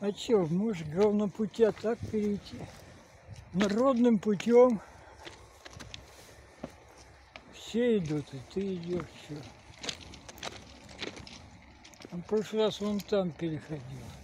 А чё, можешь главным путем так перейти? Народным путем все идут, и ты идешь. Все. В прошлый раз вон там переходил.